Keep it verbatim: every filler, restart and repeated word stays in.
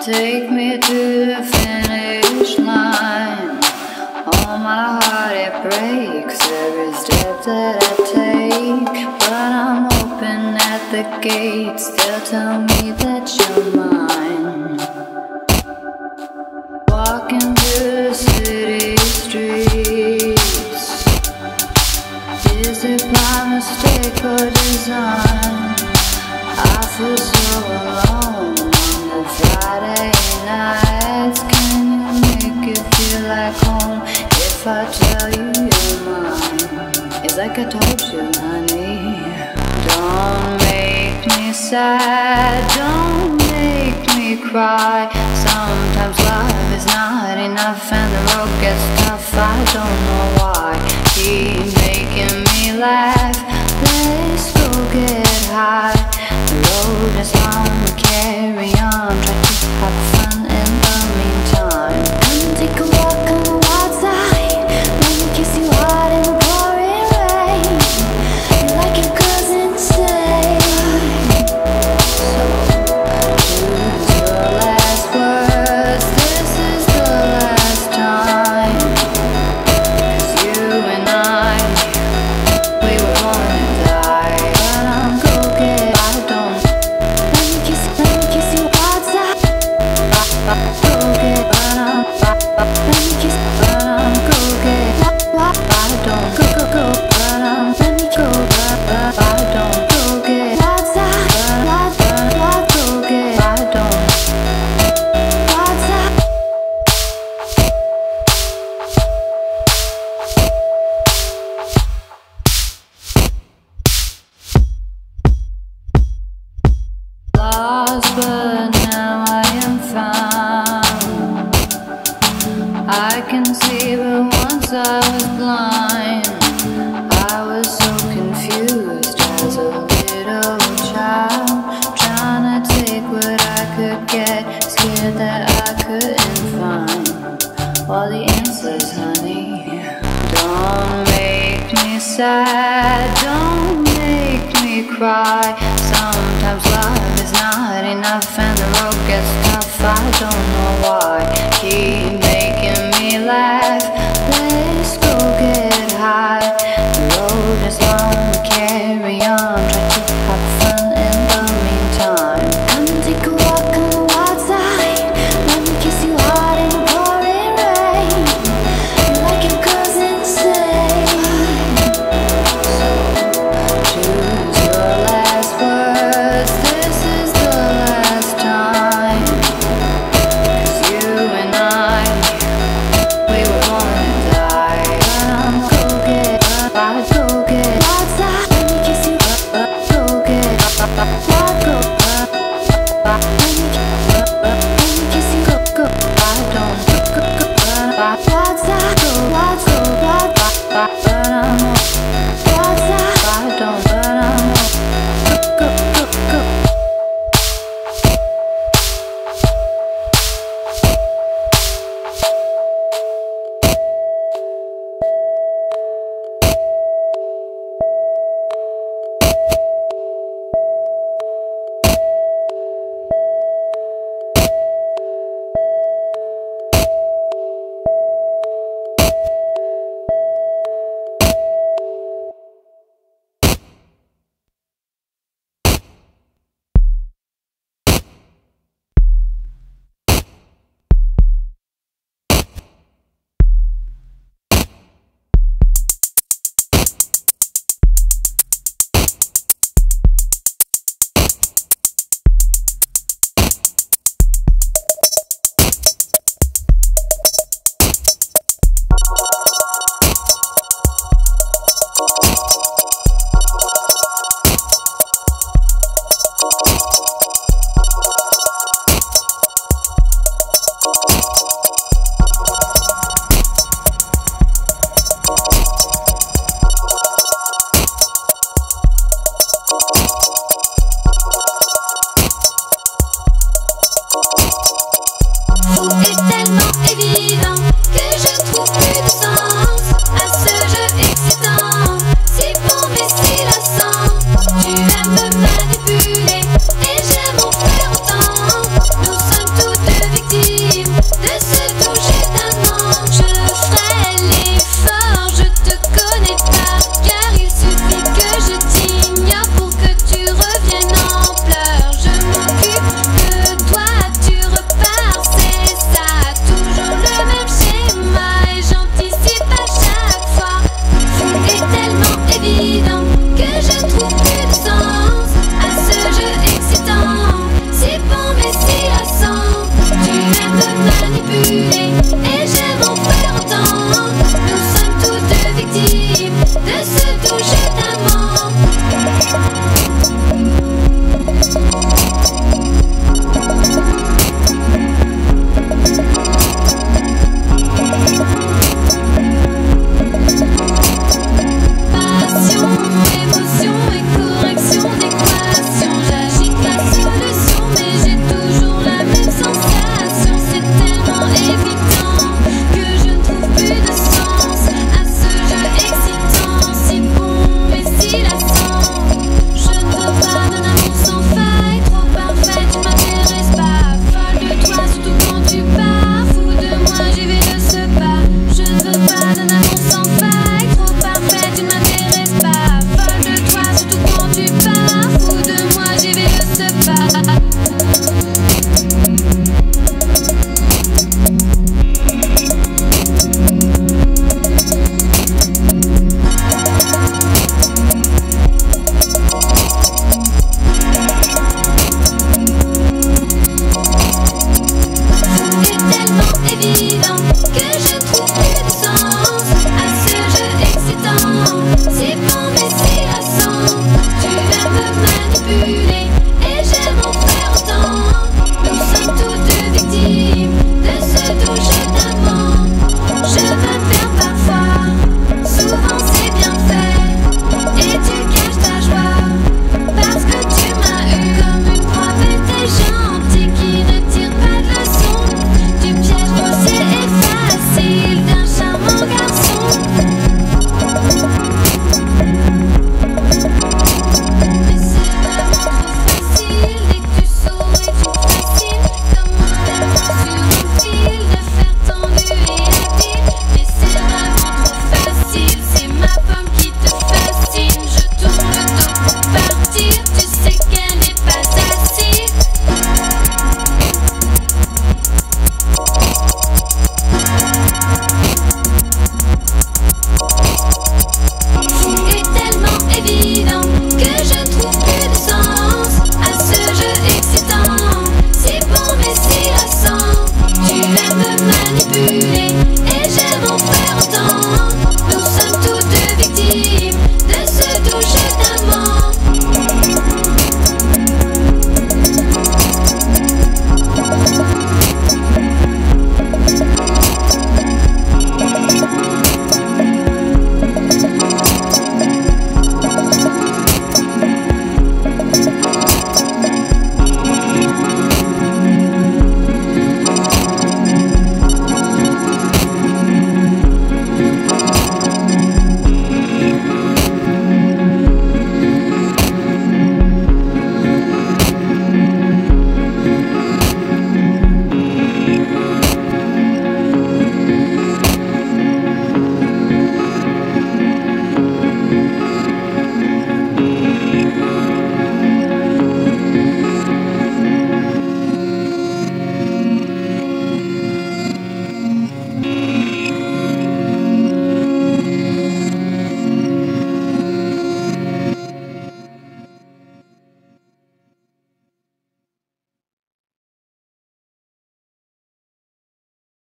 Take me to the finish line. Oh, my heart, it breaks every step that I take. But I'm open at the gates. They'll tell me that you're mine. Walking through the city streets. Is it by mistake or design? I feel so alone on the Friday nights. Can you make it feel like home if I tell you you're mine? It's like I told you, honey. Don't make me sad, don't make me cry. Sometimes love is not enough and the road gets tough. I don't know why. Keep making me laugh. Let's go get high. The road is long, carry on. Try to have fun in the meantime. Come take a walk on the wild side. Let me kiss you hard in the pouring rain. You're like your cousin say. So choose your last words. This is the last time. 'Cause you and I, we were born to die. But I'm go get. I don't. Let me kiss, let me kiss you outside. Go get. But I'm. Let me kiss, but I'm go get. I don't go go go. But I'm. Let me go, but but I don't go get outside. But I but I go get. I don't outside. Lost, but now I am found. I can see, but once I was blind. I was so confused as a little child, trying to take what I could get, scared that I couldn't find all the answers, honey. Don't make me sad, don't make me cry. Sometimes love is not enough and the road gets tough. I don't know why.